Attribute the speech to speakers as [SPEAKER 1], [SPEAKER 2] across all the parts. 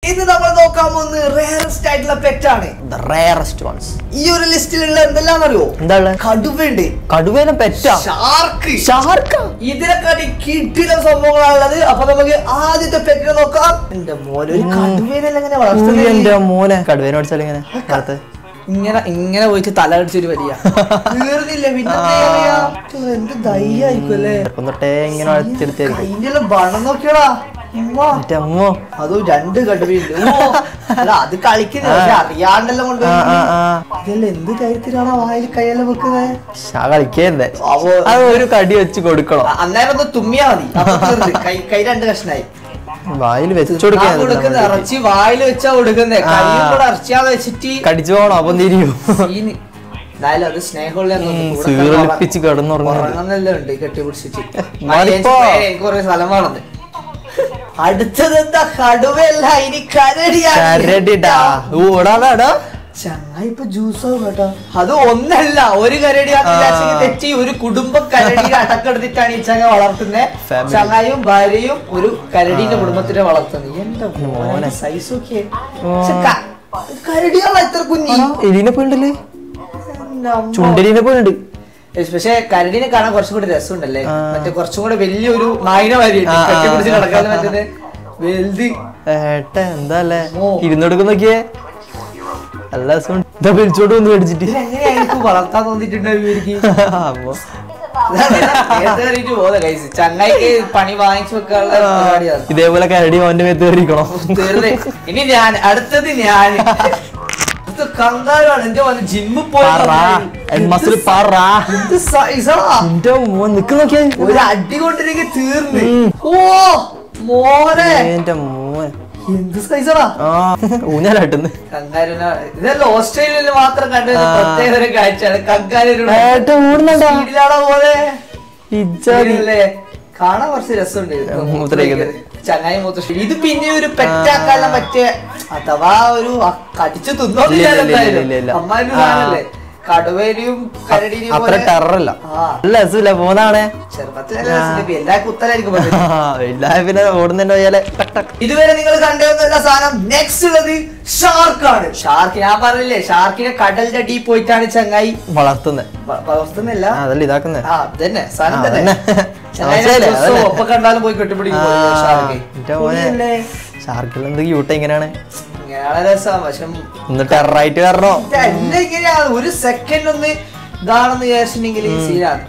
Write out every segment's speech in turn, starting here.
[SPEAKER 1] ഇന്ന് നമ്മൾ നോക്കാൻ പോകുന്നത് റേറസ്റ്റ് ആയിട്ടുള്ള പെറ്റാണ്.
[SPEAKER 2] The rarest ones.
[SPEAKER 1] ഈ ഒരു ലിസ്റ്റിലുള്ള എന്തെല്ലാം അറിയോ?
[SPEAKER 2] എന്താണ്?
[SPEAKER 1] കടുവയുണ്ട്.
[SPEAKER 2] കടുവേനെ പെറ്റാ?
[SPEAKER 1] ഷാർക്ക്. ഇതിനെക്കാട്ടി കിട്ടിയ സംഭവങ്ങളാണുള്ളത്. അപ്പൊ നമുക്ക് ആദ്യത്തെ പെറ്റിനെ നോക്കാം. എന്റെ മോനെ ഒരു കടുവേനെല്ലാം എങ്ങനെ വളർത്തുന്നത്?
[SPEAKER 2] എന്റെ മോനെ കടുവേനെ പഠിച്ചാൽ ഇങ്ങനെ
[SPEAKER 1] ഇങ്ങനെ ഇങ്ങനെ പോയിട്ട് തല അടിച്ചൊരു വലിയ തീർന്നില്ല. പിന്നെ എന്ത് ധൈര്യമായിരിക്കും അല്ലേ?
[SPEAKER 2] ഇങ്ങനെ
[SPEAKER 1] അതിന്റെ ബണം നോക്കിയോടാ. അതും രണ്ട് കടുവയുണ്ട്. അല്ല അത് കളിക്കുന്നത് പക്ഷെ അറിയാണ്ടെല്ലാം കൊണ്ട് ഇതെല്ലാം എന്ത് കാര്യത്തിലാണ് വായിൽ കൈയെല്ലാം വെക്കുന്നത്?
[SPEAKER 2] കളിക്കല്ലേ അത് ഒരു കടി വെച്ച് കൊടുക്കണം.
[SPEAKER 1] അന്നേരം ഒന്ന് തുമ്മിയാ മതി. കൈ രണ്ട് കഷ്ണായി
[SPEAKER 2] വായിൽ വെച്ചു കൊടുക്കുന്ന
[SPEAKER 1] ഇറച്ചി വായിൽ വെച്ചാ കൊടുക്കുന്നേ. കൈയും കൂടെ ഇറച്ചിയാന്ന് വെച്ചിട്ട്
[SPEAKER 2] കടിച്ചു പോകണം. അപ്പം തിരിയും.
[SPEAKER 1] എന്തായാലും അത് സ്നേഹമുള്ള
[SPEAKER 2] കിടന്നുറങ്ങുന്നല്ലോ
[SPEAKER 1] ഉണ്ട് കെട്ടിപ്പിടിച്ചിട്ട്. എനിക്ക് കുറെ സ്ഥലം വേണമെന്ന്. അടുത്തത് എന്താ? കടുവല്ല, ഇനി കരടിയാ. ചങ്ങായി ഇപ്പൊ ജ്യൂസാവും കേട്ടോ. അത് ഒന്നല്ല, ഒരു കരടിയാന്ന് തെറ്റി ഒരു കുടുംബം കരടിയുടെ അടക്കെടുത്തിട്ടാണ് ഈ ചങ്ങ വളർത്തുന്നത്. ചങ്ങായും ഭാര്യയും ഒരു കരടിന്റെ കുടുംബത്തിനെ വളർത്തുന്നത്. എന്റെ മോനെ സൈസ് ഒക്കെ കരടിയാണോ ഇത്ര കുഞ്ഞി?
[SPEAKER 2] എലിനെ പോയിണ്ടല്ലേ, ചുണ്ടലിനെ പോയിണ്ട്.
[SPEAKER 1] പക്ഷെ കരടിനെ കാണാൻ കുറച്ചും കൂടി രസമുണ്ടല്ലേ? മറ്റേ കുറച്ചും കൂടെ വലിയൊരു നായിന മാതിരി കെട്ടിപ്പിടിച്ച് നടക്കാതെ മറ്റേ വലുത്.
[SPEAKER 2] എന്താ അല്ലേ ഇരുന്നൊടുക്കുന്ന നോക്കിയേ, നല്ല രസം. വിളിച്ചോട്ട് വന്ന് മേടിച്ചിട്ട്
[SPEAKER 1] എങ്ങനെയായിരിക്കും വളർത്താൻ തോന്നിട്ടുണ്ടാവും. ചങ്ങായിക്ക് പണി വാങ്ങിച്ചു വെക്കാനുള്ള പരിപാടിയാണ്.
[SPEAKER 2] ഇതേപോലെ കരടി അവന്റെ മേത്ത് കയറിയിരിക്കണം.
[SPEAKER 1] ഇനി അടുത്തത് ഞാൻ കങ്കാരാണ്. എന്റെ മോനെ ജിമ്മിൽ പോയി ഒരു അടി കൊണ്ടിരിക്കെ തീർന്ന്. ഓ മോനെ
[SPEAKER 2] എന്റെ മോൻ
[SPEAKER 1] എന്ത് സൈസറാ
[SPEAKER 2] ഊഞ്ഞാലാട്ടുന്നു.
[SPEAKER 1] കങ്കാരുന ഇതെല്ലാം ഓസ്ട്രേലിയയിൽ മാത്രം കണ്ടത് പ്രത്യേക ഒരു കാഴ്ചയാണ്. കങ്കാരൂടാണോ പോലെ കാണാൻ കുറച്ച് രസമുണ്ട്. ചങ്ങായി മൂത്ര. ഇത് പിന്നെ ഒരു പെറ്റാക്കാനും പറ്റിയ അഥവാ ഒരു കടിച്ചു തിന്നോന്നില്ല. അമ്മാനല്ലേ കടുവേനെയും കരടിനെയും
[SPEAKER 2] അത്ര ടെററല്ല. പോന്നാണ്
[SPEAKER 1] എല്ലാ കുത്തലായിരിക്കും.
[SPEAKER 2] പിന്നെ ഓടുന്നതിന്റെ വയ്യാലെ
[SPEAKER 1] ഇതുവരെ നിങ്ങൾ കണ്ടുവന്ന സാധനം നെക്സ്റ്റ് ഉള്ളത് ഷാർക്കാണ്. ഷാർക്ക് ഞാൻ പറഞ്ഞില്ലേ, ഷാർക്കിനെ കടലിന്റെ അടിയിൽ പോയിട്ടാണ് ചങ്ങായി വളർത്തുന്നില്ല,
[SPEAKER 2] അതല്ല ഇതാക്കുന്നത്.
[SPEAKER 1] അതന്നെ സാധനം തന്നെ. ഒപ്പം കണ്ടാലും പോയി കെട്ടിപ്പിടിക്കും
[SPEAKER 2] ഷാർക്കിൽ എന്ത് ക്യൂട്ട ഇങ്ങനെയാണ്.
[SPEAKER 1] രസം. പക്ഷെ
[SPEAKER 2] ടെററായിട്ട് വരണോ
[SPEAKER 1] ഇങ്ങനെയാണ് ഒരു സെക്കൻഡ് ഒന്ന് ഇതാണെന്ന് വിചാരിച്ചിട്ടുണ്ടെങ്കിൽ ഈ സീനാണ്.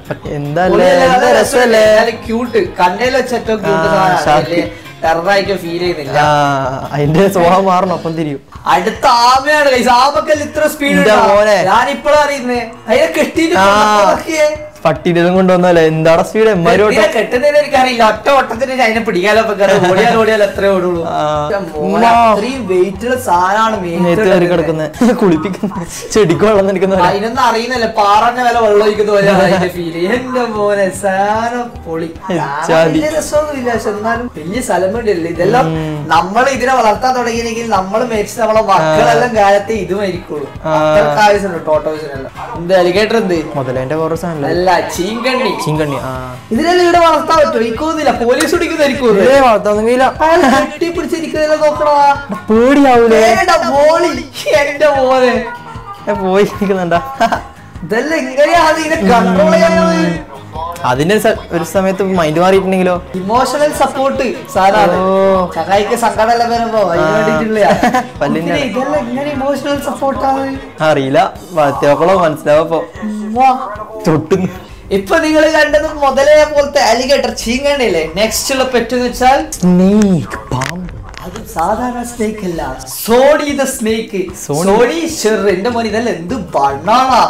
[SPEAKER 1] ക്യൂട്ട് കണ്ണയിൽ വെച്ച ഏറ്റവും ക്യൂട്ട് സാധനമാണ്. ടെററായിട്ട് ഫീൽ ചെയ്യുന്നില്ല.
[SPEAKER 2] അതിന്റെ സ്വഭാവം മാറണം, അപ്പം തിരിയും.
[SPEAKER 1] അടുത്ത ആമയാണ്. ആമക്കല്ല ഇത്ര സ്പീഡ് ഞാനിപ്പോഴും അറിയുന്നേ. അതിനെ കെട്ടിട്ട്
[SPEAKER 2] പട്ടിനും കൊണ്ടുവന്നല്ലേ എന്താണ് സ്പീഡ്
[SPEAKER 1] കെട്ടുന്നതിന് എനിക്കറിയില്ല. ഒറ്റ ഓട്ടത്തിന് അതിനെ പിടിക്കാലോ. ഓടിയാൽ എത്ര ഓടുള്ളൂ. അത്രയും വെയിറ്റുള്ള സാധനമാണ്
[SPEAKER 2] കിടക്കുന്നത്. കുളിപ്പിക്കുന്ന ചെടിക്ക് വെള്ളം നിൽക്കുന്ന
[SPEAKER 1] അതിനൊന്നും അറിയുന്നല്ലേ. പാറന്റെ വില വെള്ളം ഒഴിക്കുന്ന പോലെ അതിന്റെ ഫീല്. എന്റെ മോനെ സാധനം പൊളി. രസമൊന്നുമില്ല, പക്ഷെ എന്നാലും വലിയ സ്ഥലം വേണ്ടിയല്ലേ. ഇതെല്ലാം നമ്മൾ ഇതിനെ വളർത്താൻ തുടങ്ങിയെങ്കിൽ നമ്മൾ മേടിച്ച് നമ്മളെ മക്കളെല്ലാം കാലത്തെ ഇത് മരിക്കുള്ളൂ. ആവശ്യമുണ്ട് ടോട്ടോസിനെല്ലാം. എന്ത് അലിഗേറ്റർ എന്ത്
[SPEAKER 2] മുതലേന്റെ കുറേ സാധനം
[SPEAKER 1] ചീങ്കണ്ണി.
[SPEAKER 2] ഇതിനെല്ലാം
[SPEAKER 1] ഇവിടെ വളർത്താൻ പറ്റുമോ? ഇരിക്കുന്നില്ല, പോലീസ് പിടിക്കുന്നതായിരിക്കും. കെട്ടിപ്പിടിച്ചിരിക്കുന്നില്ല, നോക്കണോ
[SPEAKER 2] പേടിയാവൂലേ?
[SPEAKER 1] എന്റെ മോനെ
[SPEAKER 2] പോയിരിക്കുന്നുണ്ടാ.
[SPEAKER 1] ഇതെല്ലാം എങ്ങനെയാണ് ഇതിനെ കൺട്രോൾ ചെയ്യുന്നത്?
[SPEAKER 2] അതിന്റെ ഒരു സമയത്ത് മൈൻഡ് മാറിയിട്ടുണ്ടെങ്കിലോ?
[SPEAKER 1] ഇമോഷണൽ സപ്പോർട്ട് സാധനമാണ്. ചങ്ങായിക്ക് സങ്കടമെല്ലാം വരുമ്പോ അതിന് വേണ്ടിട്ടുള്ള ഇതെല്ലാം ഇങ്ങനെ ഇമോഷണൽ സപ്പോർട്ടാണ്.
[SPEAKER 2] അറിയില്ല, വളർത്തിയോക്കളോ മനസ്സിലാവപ്പോ തൊട്ടുന്നു.
[SPEAKER 1] ഇപ്പൊ നിങ്ങൾ കണ്ടത് മുതലേ പോലത്തെ അലിഗേറ്റർ ചീങ്കണ്ണില്ലേ. നെക്സ്റ്റ് ഉള്ള പെറ്റെന്ന് വെച്ചാൽ
[SPEAKER 2] സ്നേക്ക്, പാമ്പ്.
[SPEAKER 1] അത് സാധാരണ സ്നേക്ക് അല്ല, സോണി ദ സ്നേക്ക്. സോണി ഷെർ. എന്റെ മോൻ ഇതല്ല എന്ത് ബണ്ണാണാ.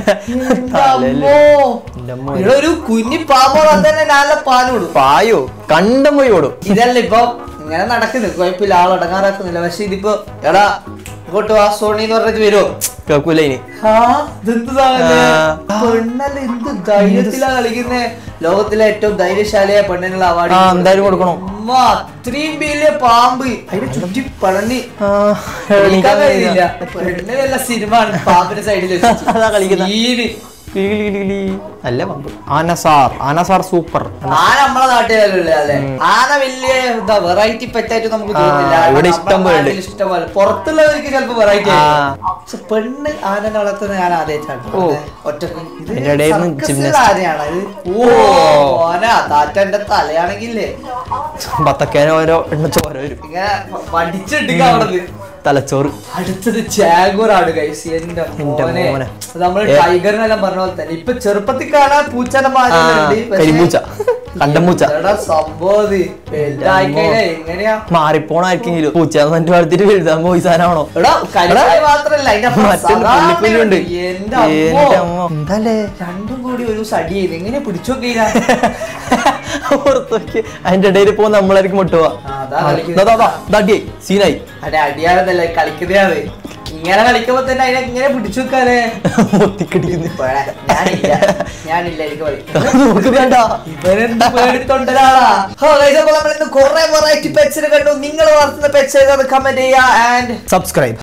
[SPEAKER 1] ഒരു കുഞ്ഞി പാമ്പോ തന്നെ നല്ല പാലോടും.
[SPEAKER 2] പായോ കണ്ടം പോയി ഓടും.
[SPEAKER 1] ഇതല്ല ഇപ്പൊ ഇങ്ങനെ നടക്കുന്നത്. കുഴപ്പമില്ല, ആളടങ്ങാറാക്കുന്നില്ല. പക്ഷെ ഇതിപ്പോ എടാ ഇങ്ങോട്ട് ആ സോണി എന്ന് പറഞ്ഞത് വരുമോ?
[SPEAKER 2] കേൾക്കൂല. ഇനി
[SPEAKER 1] പെണ്ണല്ല എന്ത് ധൈര്യത്തിലാ കളിക്കുന്നേ. ലോകത്തിലെ ഏറ്റവും ധൈര്യശാലിയായ പെണ്ണിനുള്ള അവാർഡ്
[SPEAKER 2] എന്തായാലും കൊടുക്കണം.
[SPEAKER 1] അത്രയും വലിയ പാമ്പ് അതിനെ ചുറ്റി പടഞ്ഞ് പെണ്ണിനല്ല സിനിമ പാമ്പിന്റെ സൈഡിൽ
[SPEAKER 2] നല്ല പമ്പ്. ആനസാർ സൂപ്പർ.
[SPEAKER 1] ആന നമ്മളെ നാട്ടിലല്ലേ അല്ലേ? ആന വലിയ എന്താ വെറൈറ്റി പെറ്റായിട്ട് നമുക്ക് തോന്നുന്നില്ല.
[SPEAKER 2] ഇവിടെ ഇഷ്ടംപോലെ
[SPEAKER 1] ഇഷ്ടംപോലെ പുറത്തുള്ളവർക്ക് ചിലപ്പോ വെറൈറ്റി പക്ഷെ പെണ്ണ് ആനനെ വളർത്തുന്ന ഞാൻ ആദ്യമായിട്ടാണ് ഒറ്റക്ക്. ഇത് ആനയാണ് ഇത്. ഓന താറ്റന്റെ തലയാണെങ്കിലേ
[SPEAKER 2] ബത്തക്കേന ഓരോ എണ്ണ ചോര വരും.
[SPEAKER 1] ഇങ്ങനെ പഠിച്ചിട്ടില്ല അവിടെ.
[SPEAKER 2] തലച്ചോറ്.
[SPEAKER 1] അടുത്തത് ജാഗുറാണ് ഗൈസ്. എന്റെ മോനെ നമ്മള് ടൈഗറിനെല്ലാം പറഞ്ഞ പോലെ തന്നെ ഇപ്പൊ ചെറുപ്പത്തിൽ കാണാൻ പൂച്ചയുടെ
[SPEAKER 2] കരിമ്പൂച്ച, കണ്ടമ്പൂച്ച
[SPEAKER 1] സംഭവം എങ്ങനെയാ
[SPEAKER 2] മാറിപ്പോണായിരിക്കെങ്കിലും പൂച്ച എന്നിട്ട് വളർത്തിട്ട് വലുതാൻ പോയി സാധനമാണോ?
[SPEAKER 1] മാത്രല്ല
[SPEAKER 2] പുള്ളിപ്പുല്ലുണ്ട്.
[SPEAKER 1] എന്തല്ലേ രണ്ടും കൂടി ഒരു സടി ചെയ്ത് എങ്ങനെ പിടിച്ചു നോക്കിയാ
[SPEAKER 2] അതിന്റെ ഇടയിൽ പോ നമ്മളായിരിക്കും മുട്ടുവാ. സീനായി.
[SPEAKER 1] അതെ അടിയാണെന്നല്ലേ കളിക്കുന്നതാണ്. ഇങ്ങനെ കളിക്കുമ്പോ തന്നെ അതിനെ ഇങ്ങനെ പിടിച്ചു വെക്കാനേ ഞാനില്ല എനിക്ക് പേടിത്തൊണ്ടരാളാ. നമ്മളിന്ന് കുറെ വെറൈറ്റി പെറ്റ്സിനെ കണ്ടു. നിങ്ങൾ വളർത്തുന്ന പെറ്റ്സ് കമന്റ് ചെയ്യാ ആൻഡ്
[SPEAKER 2] സബ്സ്ക്രൈബ്.